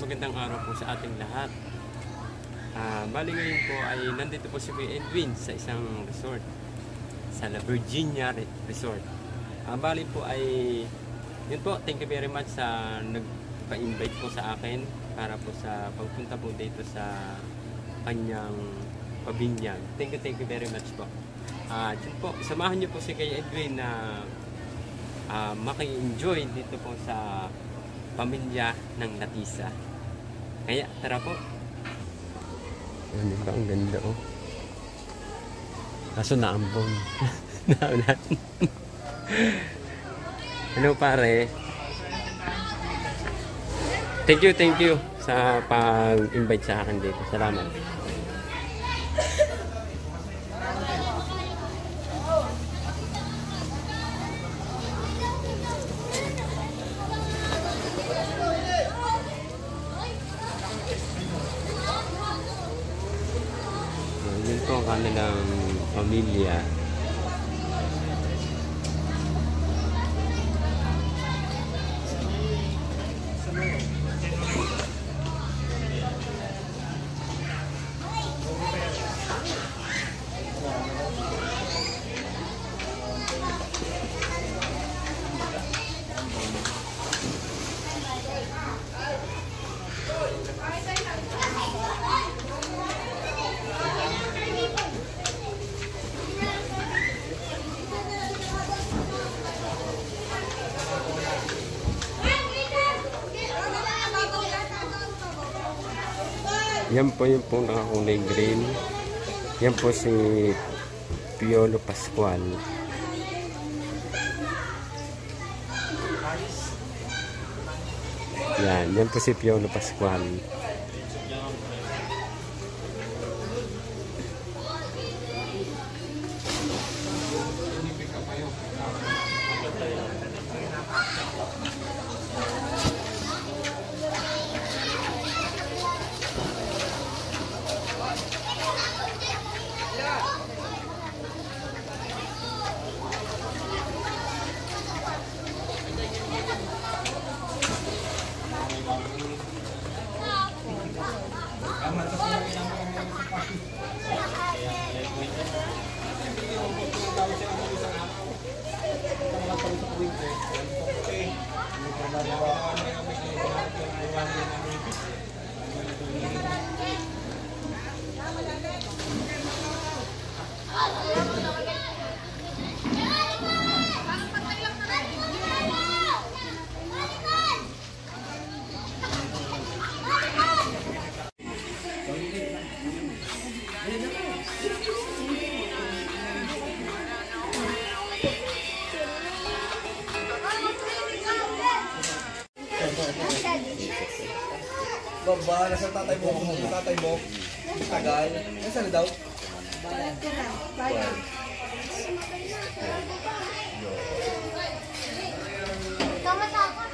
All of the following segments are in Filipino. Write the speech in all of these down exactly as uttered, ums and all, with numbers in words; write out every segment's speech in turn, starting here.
magandang araw po sa ating lahat. Uh, bali ngayon po ay nandito po si Kuya Edwin sa isang resort, sa La Virginia Resort. Uh, bali po ay, yun po, thank you very much sa nagpa-invite po sa akin para po sa pagpunta po dito sa kanyang pabinyag. Thank you, thank you very much po. Uh, yun po, samahan niyo po si Kuya Edwin na uh, maki-enjoy dito po sa pamilya ng Latisa. Kaya tara po. Ano ba, ang ganda oh. Kaso naambon. Naulan. Ano pare? Thank you, thank you sa pag-invite sa akin dito. Salamat. Yun po ang kanilang pamilya. Yan po yung pong nakakulay green. Yan po si Piolo Pascual. Yan, yan po si Piolo Pascual. Baba, nasa tatay mo, nasa tatay mo, tagal, nasa na daw? Bayad ka na, bayad. Tama sa ako,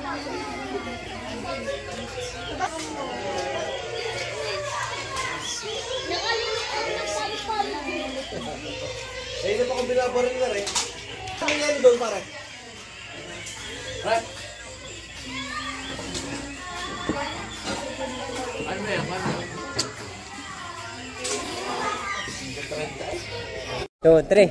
nakalimutan na palo-palo. Eh, hindi pa akong binabaril na rin. Ano yan doon, pare? Pare? Ano yan? Two, three.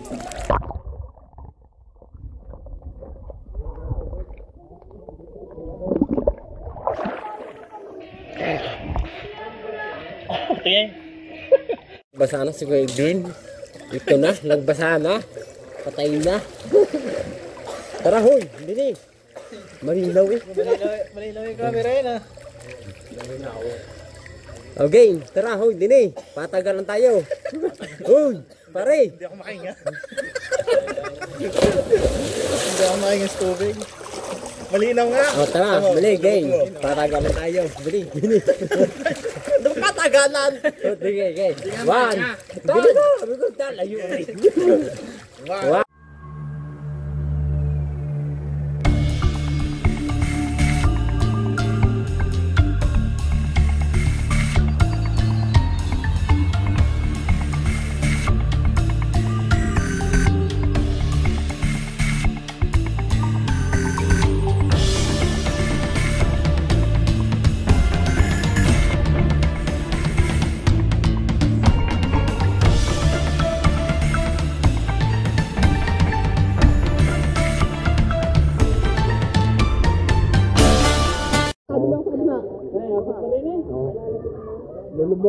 Basa na si Kuya Edwin. Ito na, nagbasa na. Patay na. Tara hoy, hindi. Malinaw eh. Malinaw yung camera yun ah. Okay, tara hoy, dini. Patagalan tayo. Hoy, pare. Hindi ako makahinga. Hindi ako makahinga sa tubig. Malinaw nga. O tara, bili, game. Patagalan tayo. Bili, bili. Anong patagalan? O, sige, game. One. Bili ko, bili ko, talayo. One.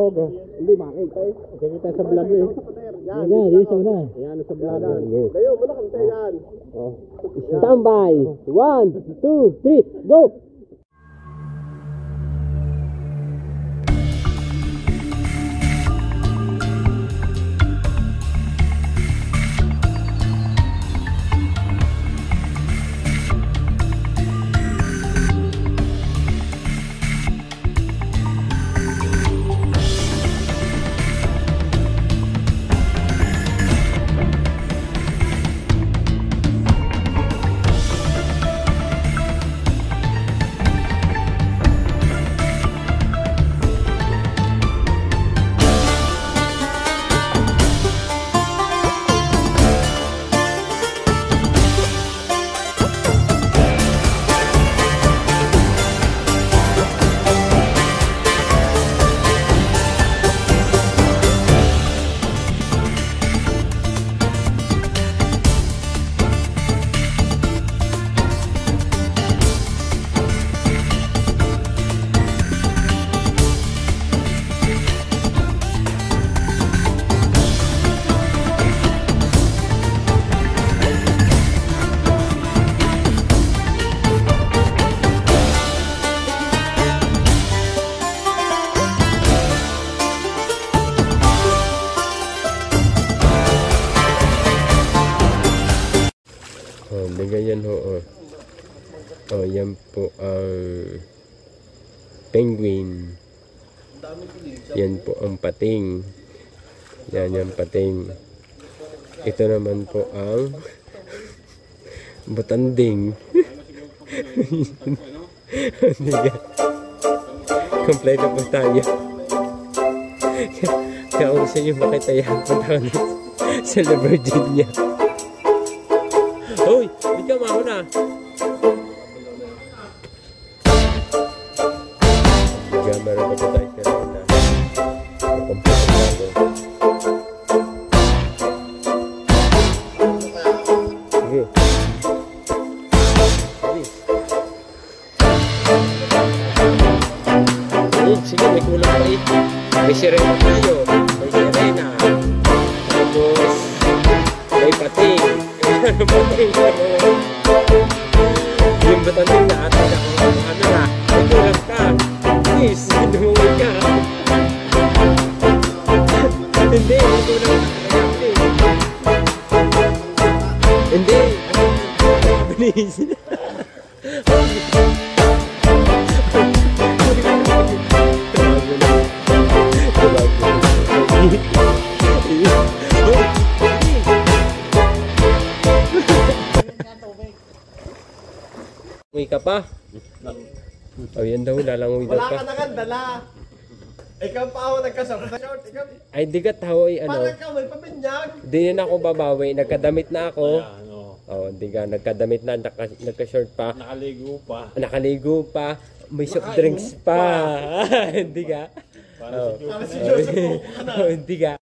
vlog. Hindi makita eh. Kita sa vlog eh. Yan, dito sa una. Yan, sa vlog. Layo, wala kang tayo yan. Standby. One, two, three, go! Oh, di ganyan ho. Oh. Oh, yan po ang penguin. Yan po ang pating. Yan yung pating. Ito naman po ang butanding. Kompleto po tayo. Kaya kung gusto nyo makita yan, punta ko sa La Virginia. Hoy, hindi ka mahuna. Gamara ko po tayo sa rin na makumpleto natin. Sige. Sige. Sige, may kulang pa eh. May sirena tayo. May sirena. Tapos, may pating. Ano pating? Yung bataning na atin ako. Ano na? May kulang ka. Please, dumungin ka. Hindi, may kulang ka. Hindi. Please. Uy ka pa? O yan daw, lalangoy daw Wala pa. ka na nga, dala. Ikaw pa ako nagkasama. Ikaw, Ay, di ka tao ay ano. parang ka, may pabinyag. Di na ako babawi, nagkadamit na ako. Oh, di ka, nagkadamit na, naka, nagka-short pa. Nakaligo pa. Nakaligo pa, may soft drinks pa. Hindi ka? Oh. Para si Joseph po ka na. Oh, hindi ka?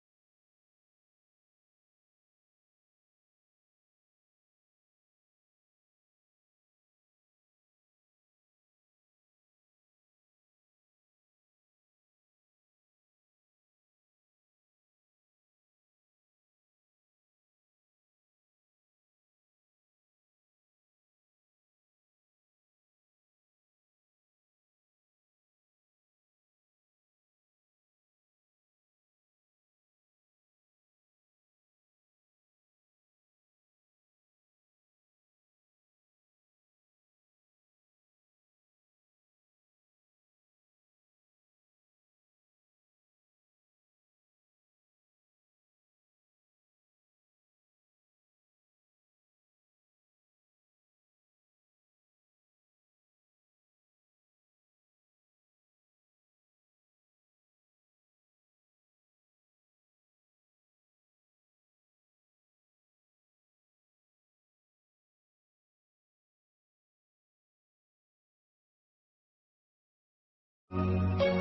Thank you.